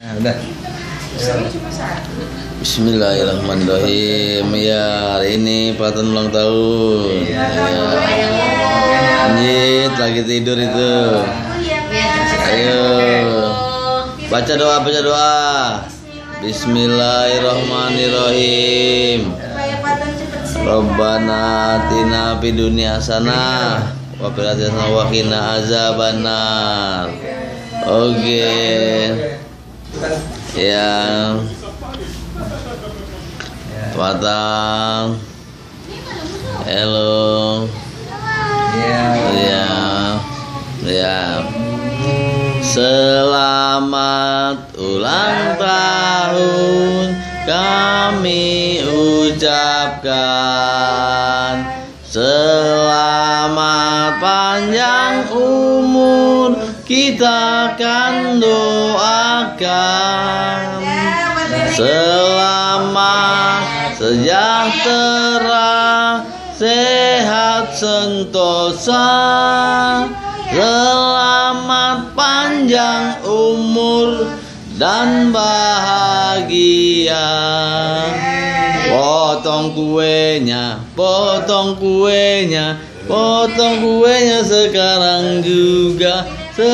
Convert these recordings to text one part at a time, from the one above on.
Nah, udah. Bismillahirrahmanirrahim. Ya, hari ini Pelatan ulang tahun. Ya. Anjit, lagi tidur itu. Ayo. Baca doa. Bismillahirrahmanirrahim. Rabbana atina fid dunya hasanah wa fil akhirati hasanah wa qina azabannar. Oke. Ya. Patang. Hello. Ya. Selamat ulang tahun kami ucapkan. Selamat panjang umur kita akan doakan. Selamat sejahtera, sehat sentosa. Selamat panjang umur dan bahagia. Potong kuenya sekarang juga.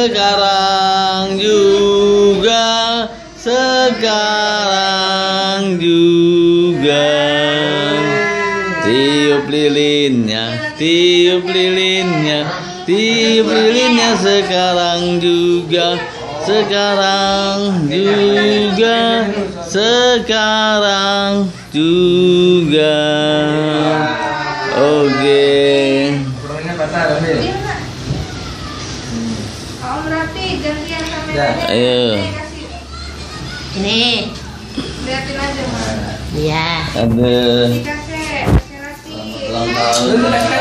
Tiup lilinnya sekarang juga. Oke. Om Rafi gantian kameranya. Ayo. Ini. Liatin aja, Mas. Iya. Ada. Kakek Rafi. Ulang tahun.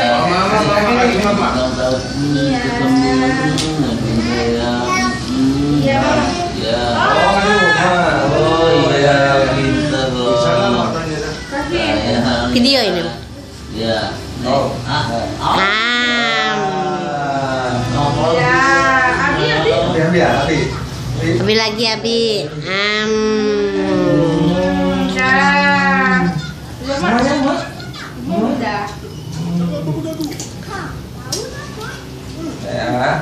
Iya. Ya. Oh iya, pintar loh. Rafi. Video ini. Ya. Ya, Abi. Abi lagi Abi. Udah. Ya.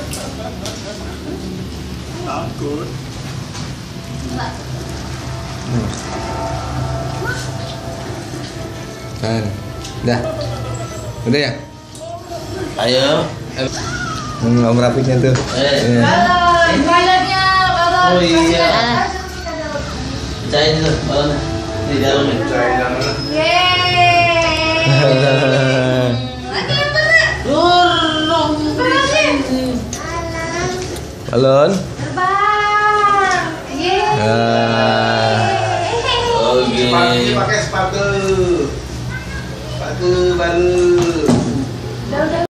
Kan. Udah ya? Ayo. Om Rafiqnya tuh. Iya. Balonnya, balon. Oh iya. Cain tuh balonnya di dalam nih. Yeay. Lagi lempar, Nak. Balon. Terbang. Yeay. Oke. Pakai sepatu baru. Udah.